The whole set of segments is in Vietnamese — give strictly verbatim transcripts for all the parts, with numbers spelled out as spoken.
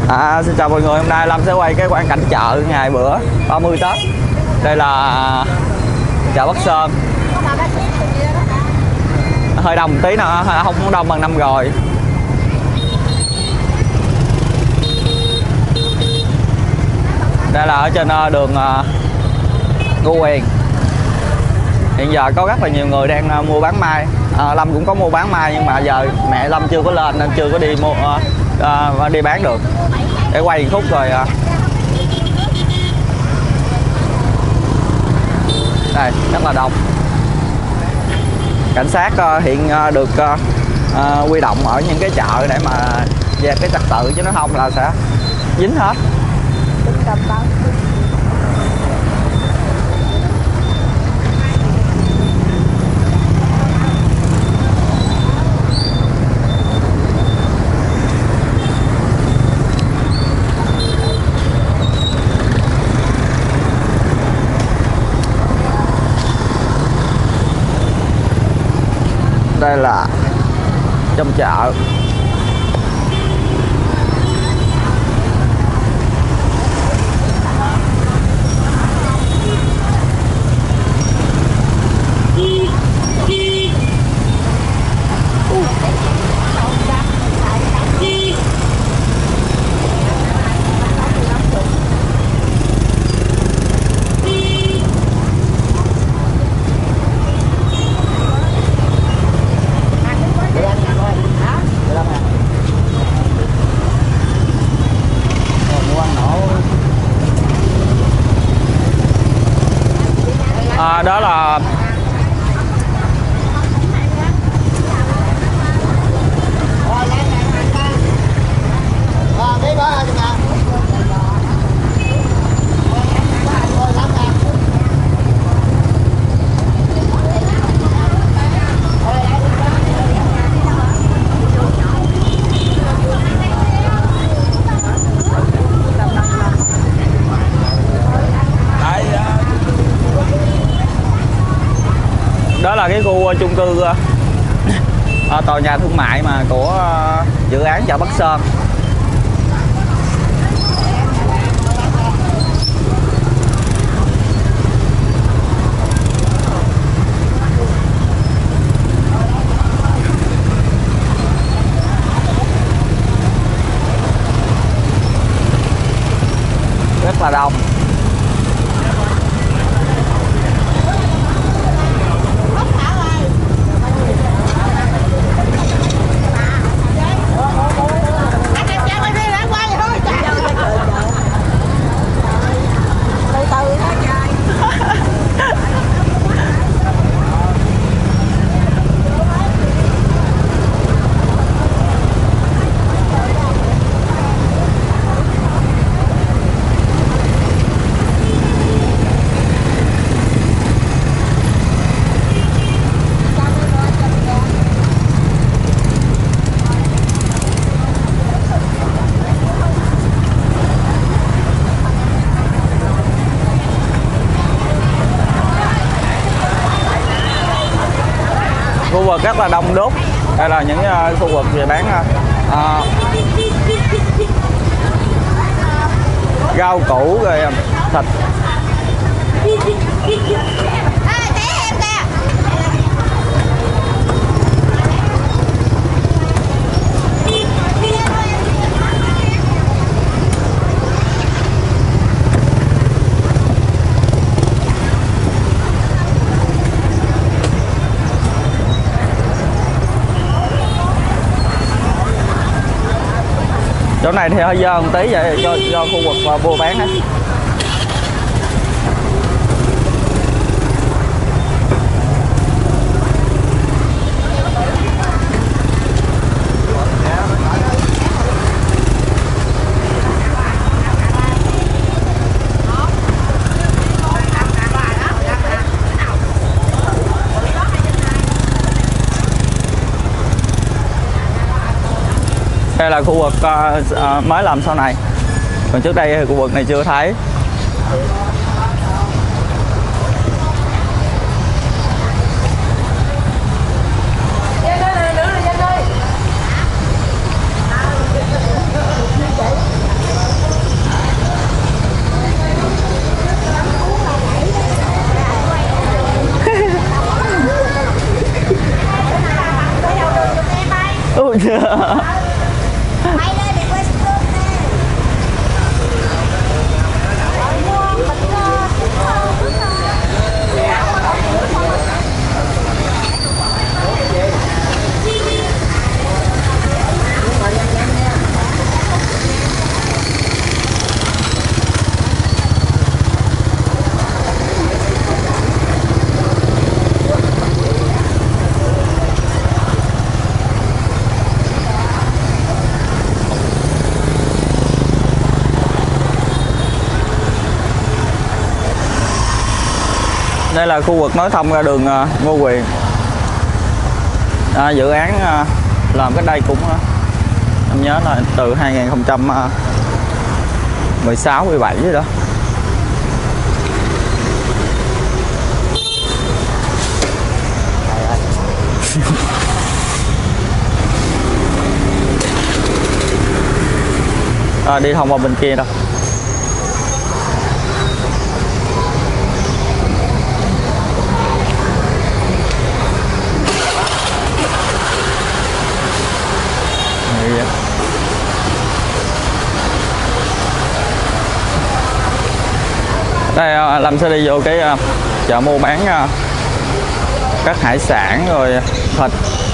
À, xin chào mọi người, hôm nay Lâm sẽ quay cái quang cảnh chợ ngày bữa ba mươi Tết. Đây là chợ Bắc Sơn. Hơi đông một tí nữa, không đông bằng năm rồi. Đây là ở trên đường Ngô Quyền. Hiện giờ có rất là nhiều người đang mua bán mai. à, Lâm cũng có mua bán mai nhưng mà giờ mẹ Lâm chưa có lên nên chưa có đi mua uh, đi bán được. Để quay một khúc rồi. uh. Đây rất là đông. Cảnh sát uh, hiện uh, được uh, uh, huy động ở những cái chợ để mà về cái trật tự, chứ nó không là sẽ dính hết. Đây là trong chợ. À, đó là đó là cái khu chung cư à, tòa nhà thương mại mà của à, dự án chợ Bắc Sơn. Rất là đông. Khu vực rất là đông đúc. Đây là những uh, khu vực về bán uh, rau củ rồi thịt. Chỗ này thì hơi dơ một tí vậy cho, cho khu vực mua bán hết. Đây là khu vực uh, uh, mới làm sau này. Còn trước đây thì khu vực này chưa thấy. Đây là khu vực nối thông ra đường uh, Ngô Quyền. À, dự án uh, làm cái đây cũng uh, em nhớ là từ hai nghìn không trăm mười sáu mười bảy vậy đó. À, đi thông qua bên kia đâu. Đây Lâm sẽ đi vô cái chợ mua bán các hải sản rồi thịt.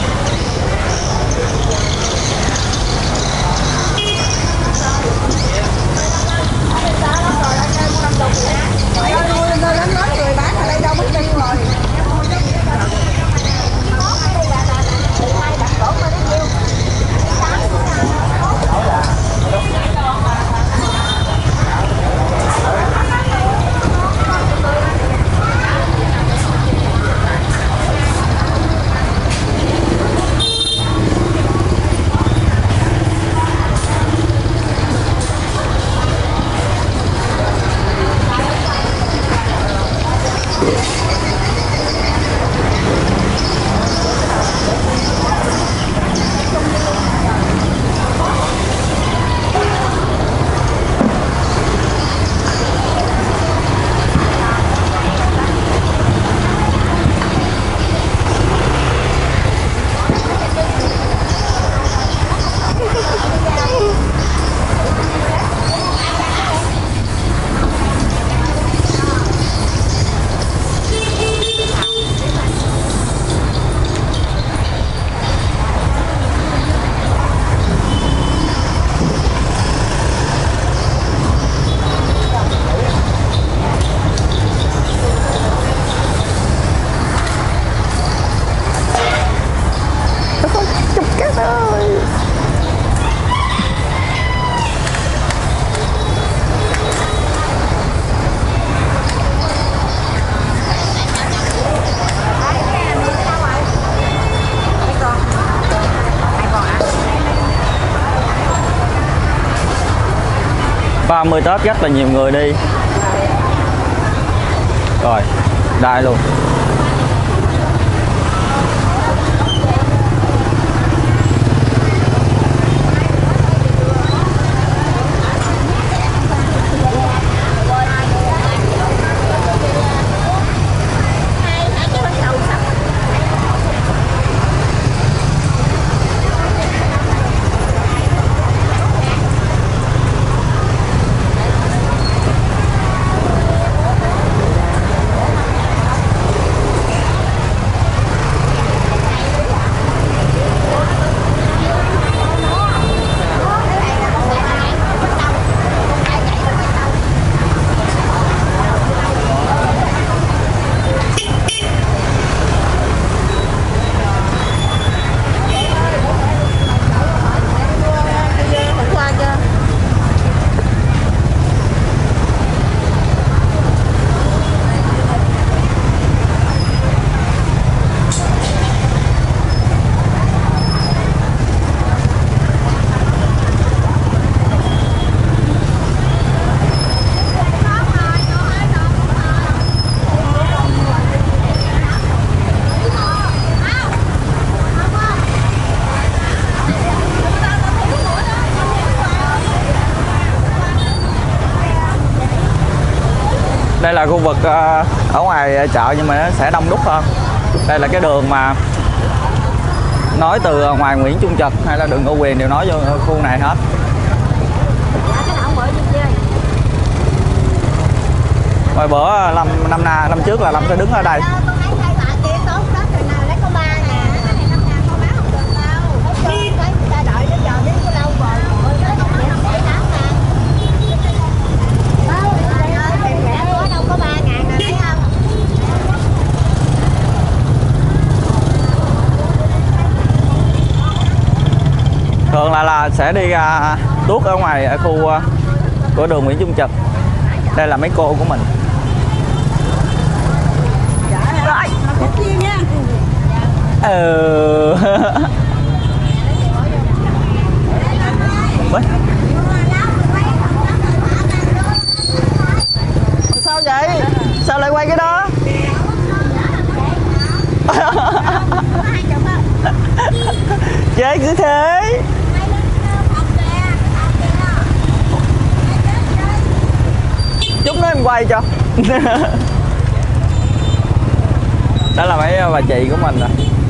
ba mươi Tết rất là nhiều người đi. Rồi, đây luôn. Đây là khu vực ở ngoài chợ nhưng mà nó sẽ đông đúc hơn. Đây là cái đường mà nói từ ngoài Nguyễn Trung Trực hay là đường Ngô Quyền đều nói vô khu này hết. Hồi bữa Lâm năm na năm trước là Lâm sẽ đứng ở đây. Thường là là sẽ đi uh, tuốt ở ngoài ở khu uh, của đường Nguyễn Trung Trực. Đây là mấy cô của mình. Rồi. Ừ. Sao vậy? Sao lại quay cái đó? Chơi cứ thế. Chút nữa em quay cho. Đó là mấy bà chị của mình rồi.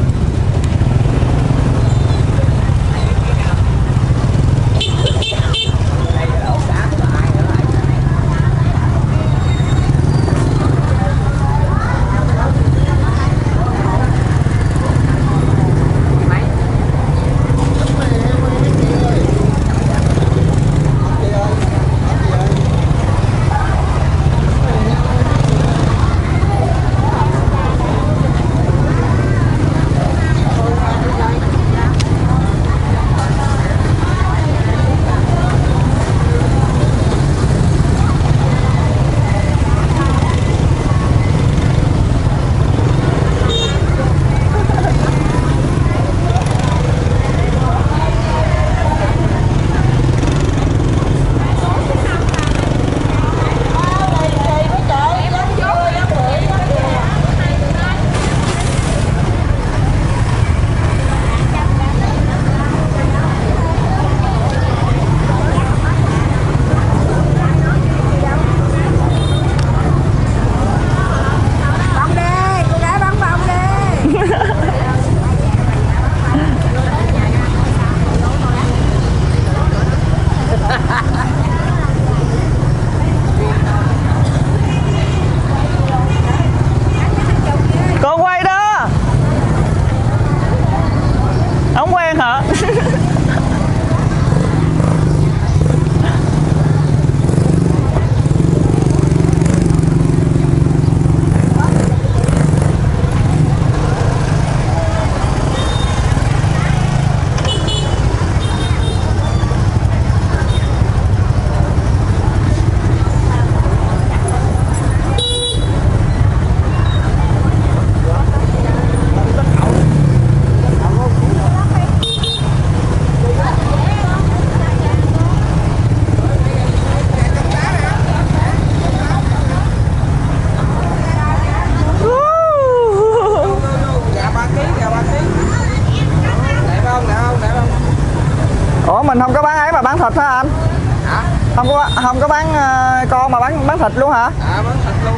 Mình không có bán ấy mà bán thịt hả anh? Hả? Không có không có bán uh, con mà bán bán thịt luôn hả? À, bán thịt luôn.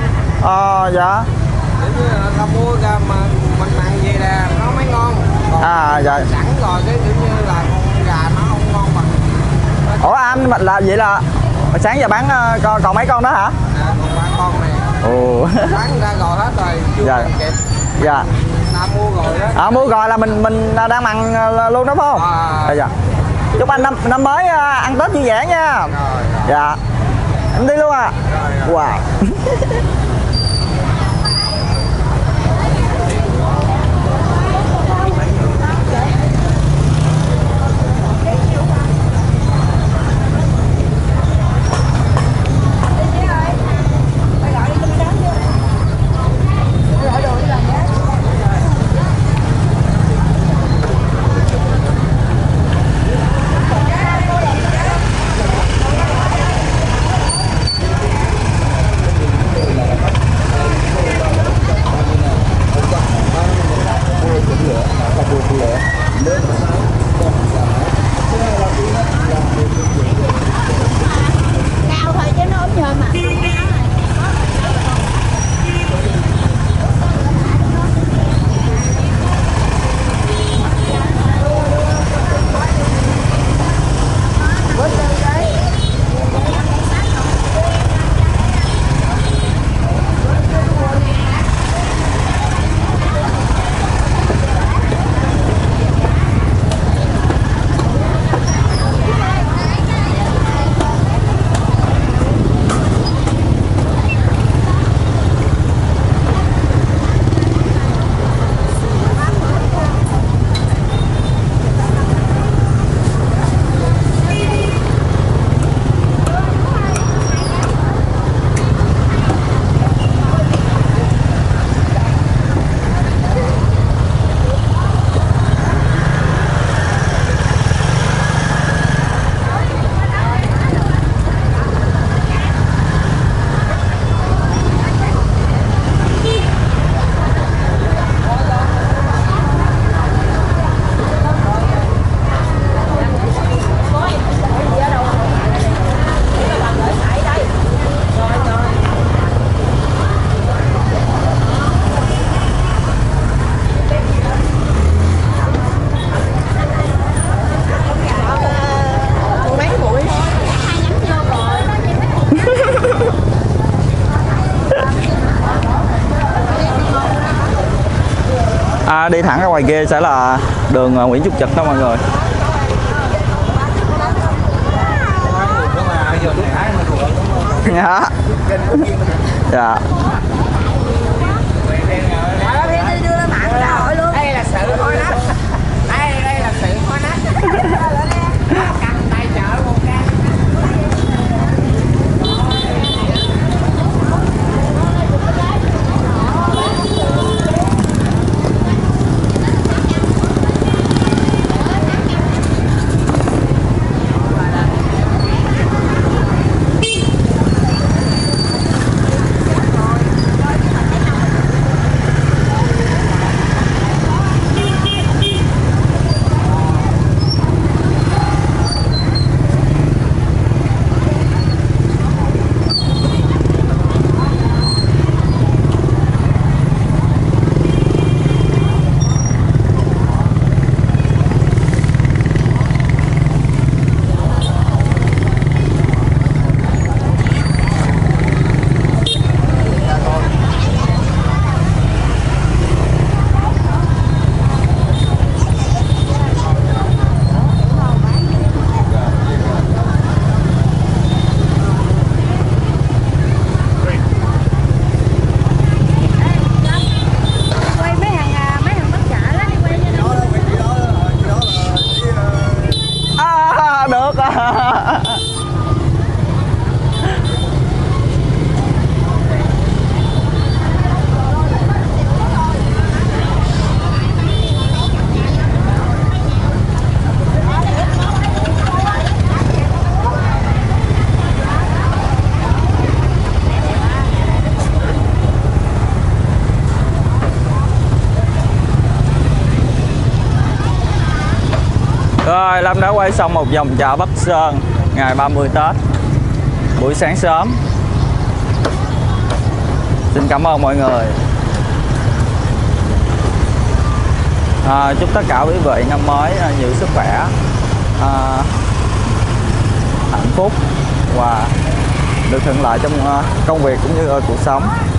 Ờ dạ. Kiểu như là ta mua ra mà mình mặn gì nè nó mới ngon. Còn à dạ. Sẵn rồi cái kiểu như là con gà nó không ngon bằng. Ủa anh là vậy là sáng giờ bán uh, còn, còn mấy con đó hả? À, còn ba con này. Ồ. Bán ra rồi hết rồi, chưa dạ. kịp. Dạ. Ta mua rồi đó. À, mua rồi là mình mình đang mặn luôn đó phải không? À. À, dạ. Chúc anh năm năm mới ăn Tết vui vẻ nha. Rồi, rồi. Dạ. Em đi luôn à. Rồi, rồi. Wow. À, đi thẳng ra ngoài kia sẽ là đường Nguyễn Trúc Trực đó mọi người. Dạ. Dạ. Đây là sự thôi đó. Đây đây là sự thôi đó. Cầm tay chợ một cái. Rồi, Lâm đã quay xong một vòng chợ Bắc Sơn ngày ba mươi Tết buổi sáng sớm. Xin cảm ơn mọi người. À, chúc tất cả quý vị năm mới nhiều sức khỏe, à, hạnh phúc và được thuận lợi trong công việc cũng như cuộc sống.